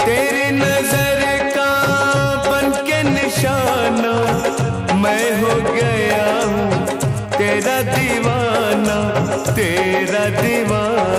तेरी नजर का बन के निशाना मैं हो गया हूँ तेरा दीवाना, तेरा दीवाना।